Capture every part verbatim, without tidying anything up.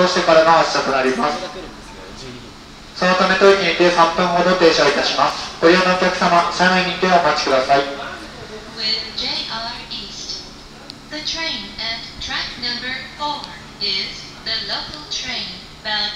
してからの発車となります。そのため当駅にてさんぷんほど停車いたします。ご利用のお客様、車内にてお待ちください。 With ジェイアール East, the train at track number four is the local train bound.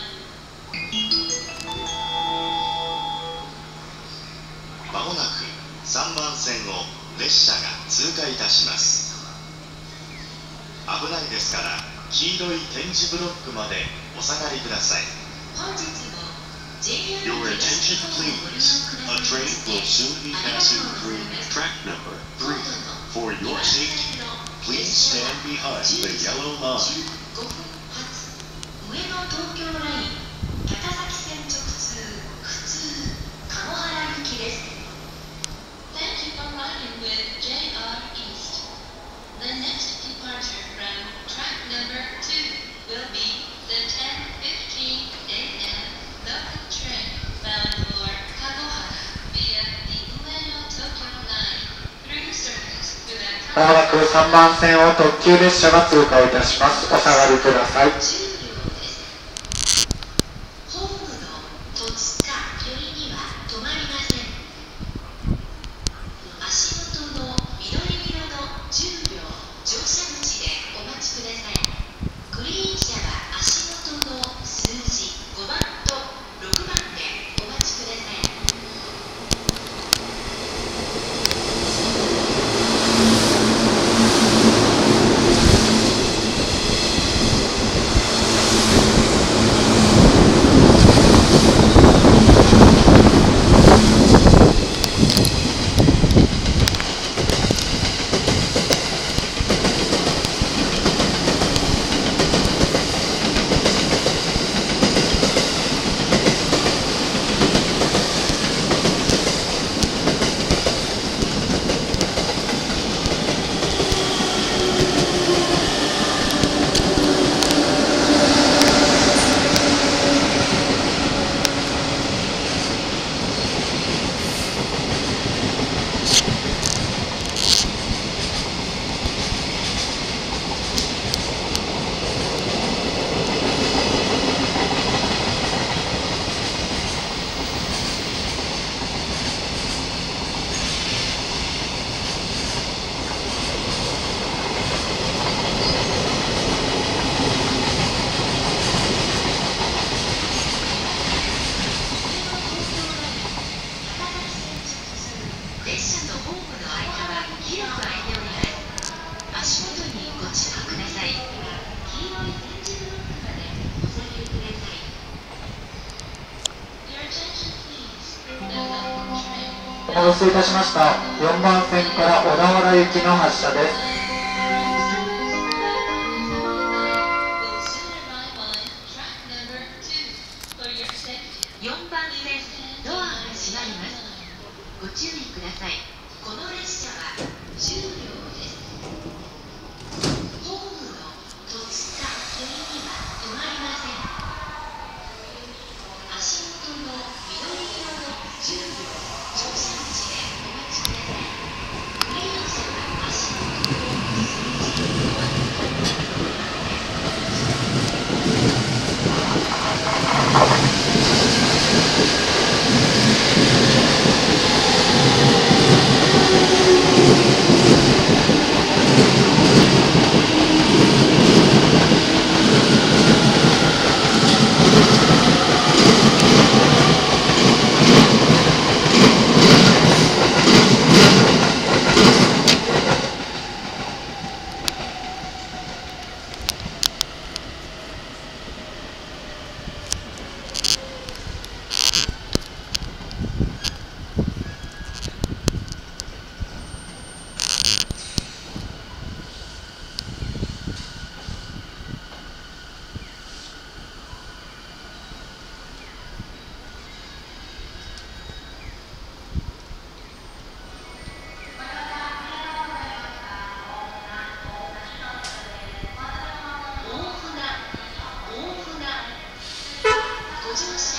まもなくさんばん線を列車が通過いたします。危ないですから黄色い点字ブロックまでお下がりください。 本日も ジェイアール Your attention please. A train will soon be passing through track number three. For your safety, please stand behind the yellow line. 上野東京ライン高崎線直通普通鴨原行きです。Thank you for riding with ジェイアール East. The next departure from track number two will be the ten fifteen a m local train bound for Kagohara via the Ueno Tokyo Line through service to the まもなくさんばん線を特急列車が通過いたします。お下がりください。 ホームの戸塚寄りには止まりません。足元の緑色のじゅうびょう乗車口でお待ちください。グリーン車は足元の数字ごばんとろくばんでお待ちください。列車とホームの間は広く空いております。足元にご注意ください。黄色い点字ブロックまでお下がりください。Your attention please. The local train. お待たせいたしました。よんばん線から小田原行きの発車です。 よんばん線、ドアが閉まります。ご注意ください。この列車はじゅうびょうです。ホームの戸塚寄りには止まりません。足元の緑色のじゅうびょう乗車口でお待ちください。グリーン車は足元の数字ごばん乗車